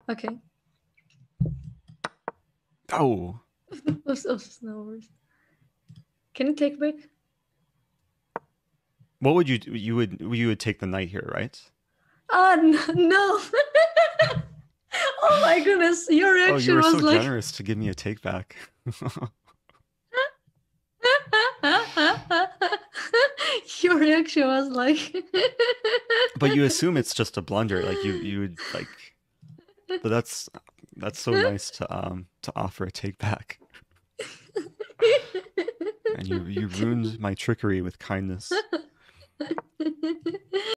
Okay. Oh. No worries. Can you take a break? What would you would take the knight here, right? No. Oh my goodness, your Oh, you reaction were was so like generous to give me a take back. your reaction was like But you assume it's just a blunder, like you would like. But that's so nice to offer a take back, and you ruined my trickery with kindness.